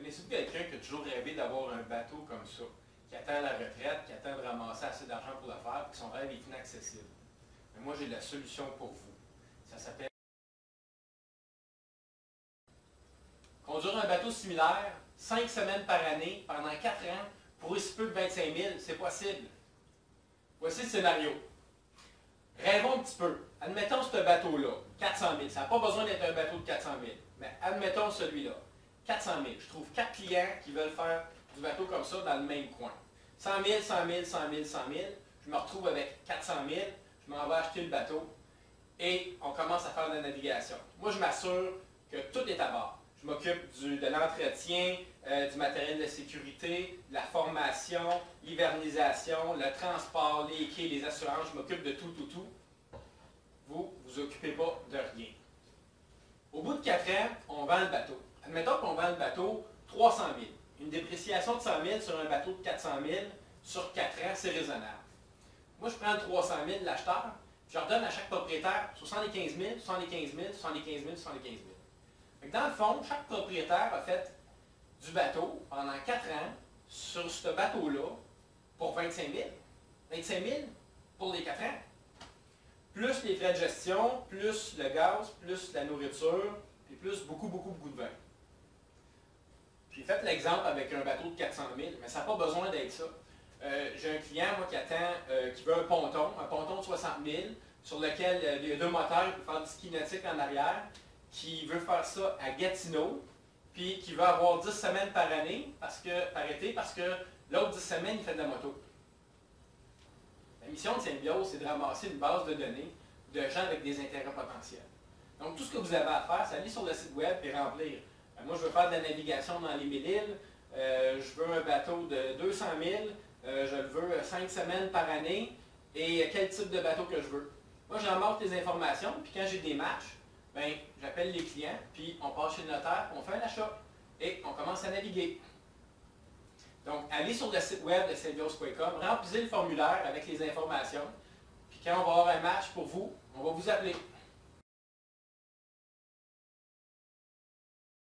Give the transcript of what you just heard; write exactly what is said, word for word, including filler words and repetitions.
Connaissez-vous quelqu'un qui a toujours rêvé d'avoir un bateau comme ça, qui attend la retraite, qui attend de ramasser assez d'argent pour le faire, et que son rêve est inaccessible? Mais moi, j'ai la solution pour vous. Ça s'appelle conduire un bateau similaire, cinq semaines par année, pendant quatre ans, pour aussi peu que vingt-cinq mille, c'est possible. Voici le scénario. Rêvons un petit peu. Admettons ce bateau-là, quatre cent mille. Ça n'a pas besoin d'être un bateau de quatre cent mille. Mais admettons celui-là, quatre cent mille. Je trouve quatre clients qui veulent faire du bateau comme ça dans le même coin. cent mille, cent mille, cent mille, cent mille. Je me retrouve avec quatre cent mille. Je m'en vais acheter le bateau. Et on commence à faire de la navigation. Moi, je m'assure que tout est à bord. Je m'occupe de l'entretien, euh, du matériel de sécurité, de la formation, l'hivernisation, le transport, les quais, les assurances. Je m'occupe de tout, tout, tout. Vous, vous vous occupez pas de rien. Au bout de quatre ans, on vend le bateau. Admettons qu'on vend le bateau trois cent mille. Une dépréciation de cent mille sur un bateau de quatre cent mille sur quatre ans, c'est raisonnable. Moi, je prends le trois cent mille de l'acheteur, je redonne à chaque propriétaire soixante-quinze mille, soixante-quinze mille, soixante-quinze mille, soixante-quinze mille. Dans le fond, chaque propriétaire a fait du bateau pendant quatre ans sur ce bateau-là pour vingt-cinq mille. vingt-cinq mille pour les quatre ans. Plus les frais de gestion, plus le gaz, plus la nourriture, puis plus beaucoup, beaucoup, beaucoup de vin. J'ai fait l'exemple avec un bateau de quatre cent mille, mais ça n'a pas besoin d'être ça. Euh, J'ai un client, moi, qui attend, euh, qui veut un ponton, un ponton de soixante mille, sur lequel euh, il y a deux moteurs, il peut faire du ski nautique en arrière, qui veut faire ça à Gatineau, puis qui veut avoir dix semaines par année, parce que, par été, parce que l'autre dix semaines, il fait de la moto. La mission de Symbiose, c'est de ramasser une base de données de gens avec des intérêts potentiels. Donc, tout ce que vous avez à faire, c'est aller sur le site web et remplir. Euh, moi, je veux faire de la navigation dans les mille-îles, euh, je veux un bateau de deux cent mille, euh, je le veux cinq semaines par année, et quel type de bateau que je veux. Moi, j'emporte les informations, puis quand j'ai des matchs, ben, j'appelle les clients, puis on passe chez le notaire, on fait un achat, et on commence à naviguer. Donc, allez sur le site web de Symbiose point com, remplissez le formulaire avec les informations, puis quand on va avoir un match pour vous, on va vous appeler.